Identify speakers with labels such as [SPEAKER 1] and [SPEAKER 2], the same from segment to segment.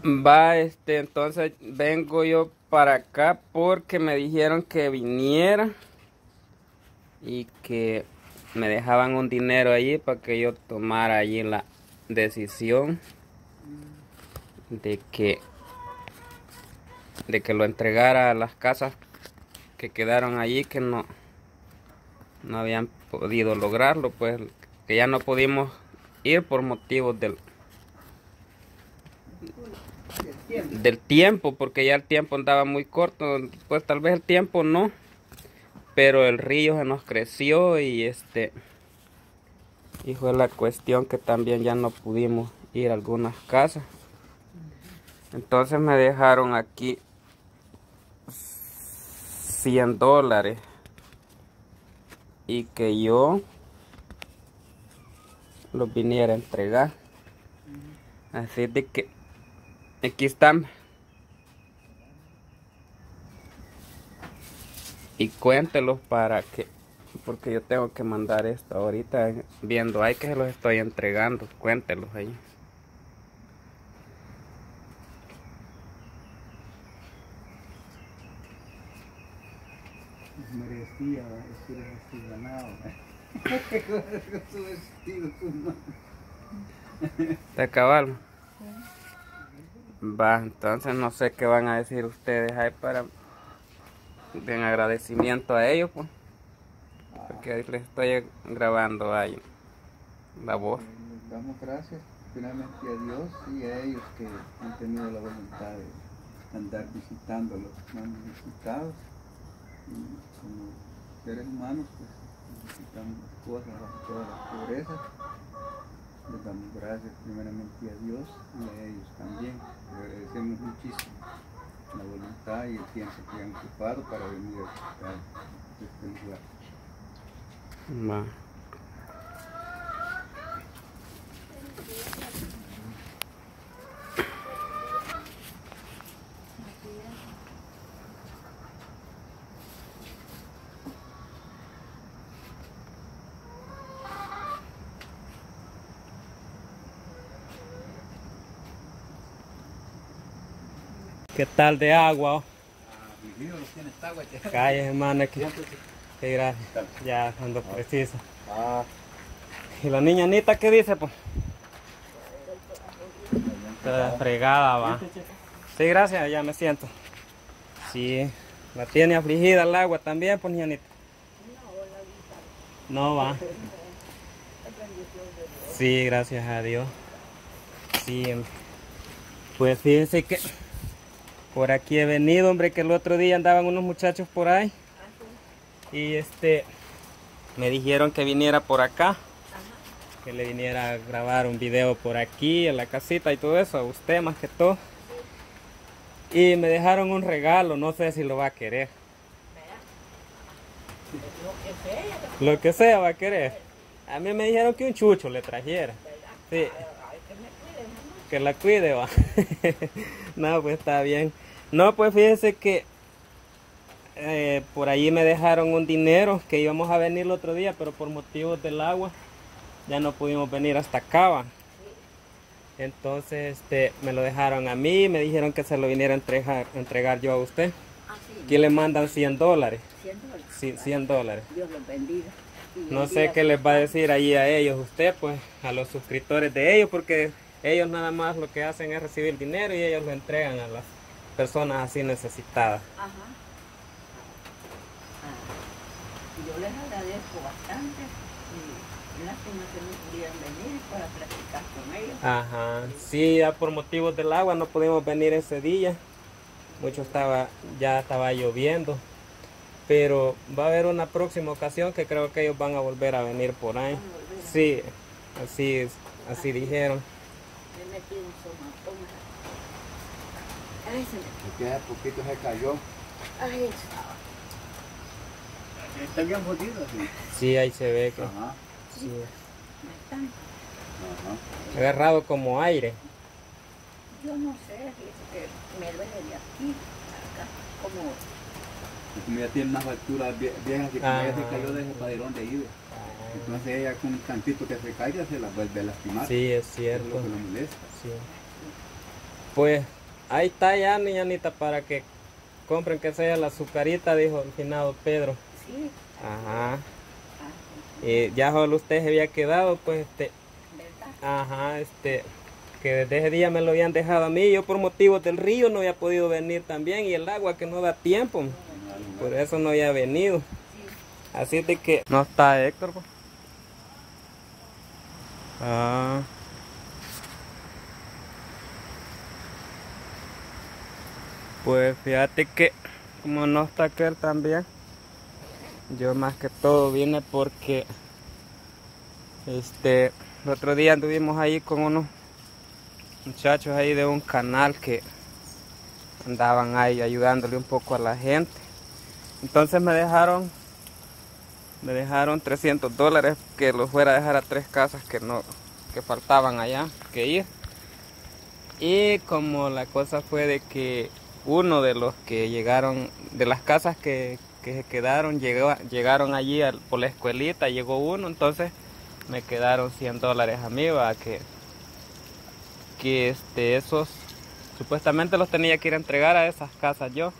[SPEAKER 1] Va, entonces vengo yo para acá porque me dijeron que viniera y que me dejaban un dinero allí para que yo tomara allí la decisión de que lo entregara a las casas que quedaron allí, que no habían podido lograrlo, pues que ya no pudimos ir por motivos del tiempo, porque ya el tiempo andaba muy corto. Pues tal vez el tiempo no, pero el río se nos creció y fue la cuestión que también ya no pudimos ir a algunas casas. Entonces me dejaron aquí $100 y que yo los viniera a entregar. Así de que aquí están. Y cuéntelos porque yo tengo que mandar esto ahorita, viendo ahí que se los estoy entregando. Cuéntelos ahí.
[SPEAKER 2] Merecía decir así ganado. Con su vestido, su mano.
[SPEAKER 1] ¿Está cabal? Va, entonces no sé qué van a decir ustedes ahí para en agradecimiento a ellos, pues. Porque ahí les estoy grabando ahí la voz.
[SPEAKER 2] Les damos gracias finalmente a Dios y a ellos que han tenido la voluntad de andar visitando a los más necesitados. Y como seres humanos, pues necesitamos cosas bajo toda la pobreza. Les damos gracias primeramente a Dios y a ellos también. Les agradecemos muchísimo la voluntad y el tiempo que han ocupado para venir a visitar este lugar.
[SPEAKER 1] Va. ¿Qué tal de agua? Calles, hermano, que gracias. Ya cuando preciso. ¿Y la niña Anita qué dice, pues? Está fregada, va. Sí, gracias, ya me siento. Sí, la tiene afligida el agua también, pues, niña Anita. No, va. Sí, gracias a Dios. Sí, pues fíjense que por aquí he venido, hombre, que el otro día andaban unos muchachos por ahí. Y me dijeron que viniera por acá. Que le viniera a grabar un video por aquí, en la casita y todo eso, a usted más que todo. Y me dejaron un regalo, no sé si lo va a querer. Lo que sea va a querer. A mí me dijeron que un chucho le trajera. Sí. Que la cuide, va. No, pues está bien. No, pues fíjense que por allí me dejaron un dinero que íbamos a venir el otro día, pero por motivos del agua ya no pudimos venir hasta acá, va. Entonces me lo dejaron a mí, me dijeron que se lo viniera a entregar yo a usted. Aquí le mandan $100. $100. Sí, $100.
[SPEAKER 3] Dios los bendiga.
[SPEAKER 1] No sé qué les va a decir allí a ellos usted, pues, a los suscriptores de ellos, porque ellos nada más lo que hacen es recibir dinero y ellos lo entregan a las personas así necesitadas.
[SPEAKER 3] Ajá. Yo les agradezco bastante y lástima que no pudieran venir para practicar con ellos.
[SPEAKER 1] Ajá, sí, ya por motivos del agua no pudimos venir ese día. Ya estaba lloviendo. Pero va a haber una próxima ocasión que creo que ellos van a volver a venir por ahí. Sí, así dijeron.
[SPEAKER 3] Me metí un somatón. Ay, se me...
[SPEAKER 2] Porque hace poquito se cayó.
[SPEAKER 3] Ay,
[SPEAKER 2] Está bien jodido, sí.
[SPEAKER 1] Sí, ahí se ve que
[SPEAKER 2] Ajá.
[SPEAKER 1] sí,
[SPEAKER 3] me están...
[SPEAKER 2] Ajá.
[SPEAKER 1] agarrado como aire.
[SPEAKER 3] Yo no sé, fíjese que me duele de aquí, acá, como...
[SPEAKER 2] Como ya tiene unas facturas viejas que como ella se cayó de ese paderón de ahí. Entonces ella con un tantito que se caiga se la vuelve a lastimar.
[SPEAKER 1] Sí, es
[SPEAKER 2] Es
[SPEAKER 1] cierto.
[SPEAKER 2] lo que lo molesta.
[SPEAKER 1] Sí. Pues ahí está ya, niña Anita, para que compren que sea la azucarita, dijo el finado Pedro.
[SPEAKER 3] Sí.
[SPEAKER 1] Ajá.
[SPEAKER 3] Ah,
[SPEAKER 1] Y ya solo usted se había quedado, pues
[SPEAKER 3] ¿verdad?
[SPEAKER 1] ajá, que desde ese día me lo habían dejado a mí. Yo por motivos del río no había podido venir también, y el agua que no da tiempo, por eso no había venido.
[SPEAKER 3] Sí.
[SPEAKER 1] Así de que no está Héctor, pues. Ah. Pues fíjate que como no está aquel también, yo más que todo vine porque el otro día anduvimos ahí con unos muchachos ahí de un canal que andaban ahí ayudándole un poco a la gente. Entonces me dejaron $300 que los fuera a dejar a 3 casas que faltaban allá que ir. Y como la cosa fue de que uno de los que llegaron, de las casas que se quedaron, llegaron allí por la escuelita, llegó uno, entonces me quedaron $100 a mí, va, que esos supuestamente los tenía que ir a entregar a esas casas yo.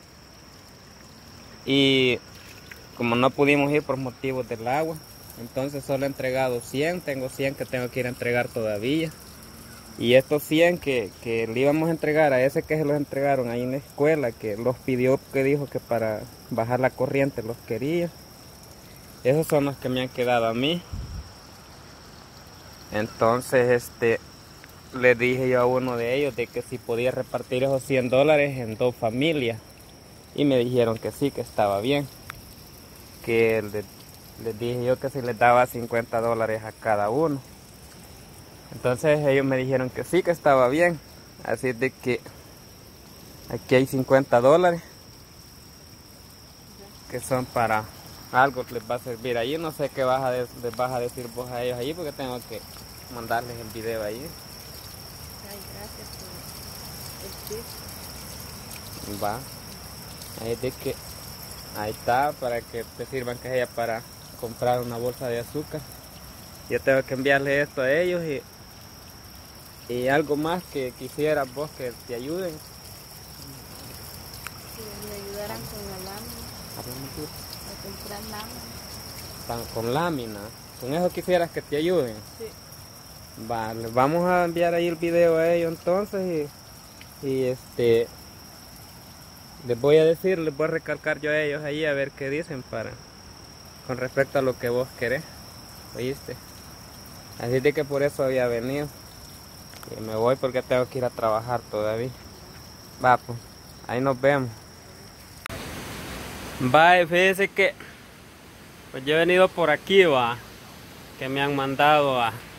[SPEAKER 1] Y como no pudimos ir por motivos del agua, entonces solo he entregado 100, tengo 100 que tengo que ir a entregar todavía. Y estos 100 que le íbamos a entregar a ese que se los entregaron ahí en la escuela, que los pidió, que dijo que para bajar la corriente los quería, esos son los que me han quedado a mí. Entonces le dije yo a uno de ellos de que si podía repartir esos $100 en 2 familias, y me dijeron que sí, que estaba bien, que les dije yo que si les daba $50 a cada uno. Entonces ellos me dijeron que sí, que estaba bien. Así de que aquí hay $50 que son para algo que les va a servir allí. No sé qué les vas a decir vos a ellos allí, porque tengo que mandarles el video ahí.
[SPEAKER 3] Ay, gracias por el tip.
[SPEAKER 1] Va. Ahí de que ahí está, para que te sirvan que sea para comprar una bolsa de azúcar. Yo tengo que enviarle esto a ellos y algo más que quisieras vos que te ayuden.
[SPEAKER 3] Si me ayudaran con la lámina, a comprar lámina.
[SPEAKER 1] Con lámina. Con eso quisieras que te ayuden.
[SPEAKER 3] Sí.
[SPEAKER 1] Vale, vamos a enviar ahí el video a ellos entonces y les voy a recalcar yo a ellos ahí a ver qué dicen con respecto a lo que vos querés. ¿Oíste? Así de que por eso había venido. Y me voy porque tengo que ir a trabajar todavía. Va, pues, ahí nos vemos. Va, fíjense que pues yo he venido por aquí, va, que me han mandado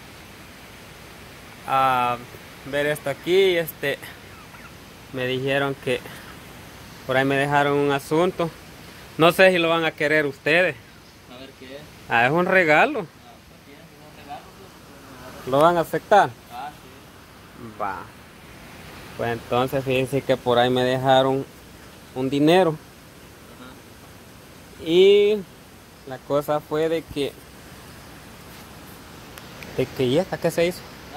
[SPEAKER 1] a ver esto aquí. Me dijeron que por ahí me dejaron un asunto. No sé si lo van a querer ustedes.
[SPEAKER 4] A ver qué es.
[SPEAKER 1] Ah, es un regalo.
[SPEAKER 4] ¿Qué es? ¿Un regalo?
[SPEAKER 1] ¿Lo van a aceptar?
[SPEAKER 4] Ah, sí.
[SPEAKER 1] Va. Pues entonces fíjense que por ahí me dejaron un dinero.
[SPEAKER 4] Ajá.
[SPEAKER 1] Y la cosa fue de que ¿y esta qué se hizo?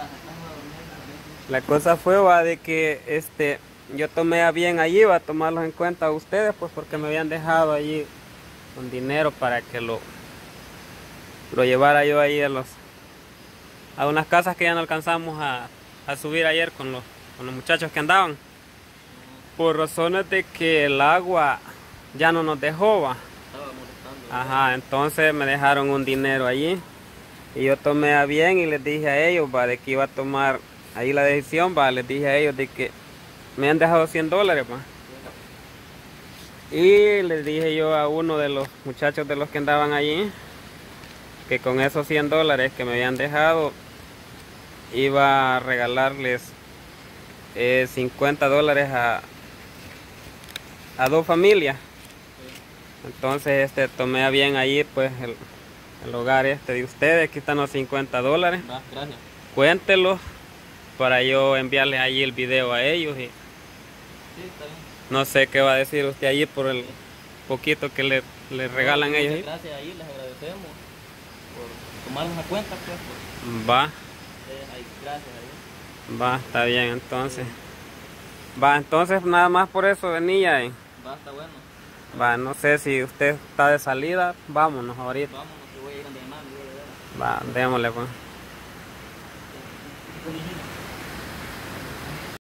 [SPEAKER 1] La cosa fue, va, de que yo tomé a bien allí, va a tomarlos en cuenta a ustedes, pues porque me habían dejado allí un dinero para que lo llevara yo ahí a unas casas que ya no alcanzamos a subir ayer con los muchachos que andaban, por razones de que el agua ya no nos dejó, va.
[SPEAKER 4] Estaba molestando.
[SPEAKER 1] Ajá, entonces me dejaron un dinero allí y yo tomé a bien y les dije a ellos, va, de que iba a tomar ahí la decisión, va, les dije a ellos de que me han dejado $100, va. Y les dije yo a uno de los muchachos de los que andaban allí que con esos $100 que me habían dejado iba a regalarles $50 a 2 familias. Entonces tomé a bien ahí pues el hogar de ustedes. Aquí están los $50.
[SPEAKER 4] Va, gracias.
[SPEAKER 1] Cuéntelos para yo enviarles allí el video a ellos. Y
[SPEAKER 4] Sí, está bien.
[SPEAKER 1] no sé qué va a decir usted allí por el poquito que le regalan
[SPEAKER 4] Muchas
[SPEAKER 1] ellos ahí.
[SPEAKER 4] gracias ahí, les agradecemos por tomarnos a cuenta, pues.
[SPEAKER 1] Va,
[SPEAKER 4] Ahí, gracias ahí.
[SPEAKER 1] está bien entonces. Va, entonces nada más por eso venía.
[SPEAKER 4] Va, está bueno.
[SPEAKER 1] Va, no sé si usted está de salida, vámonos ahorita.
[SPEAKER 4] Vámonos, que voy a ir a mi hermano.
[SPEAKER 1] Va, démosle pues.
[SPEAKER 4] Voy a ir.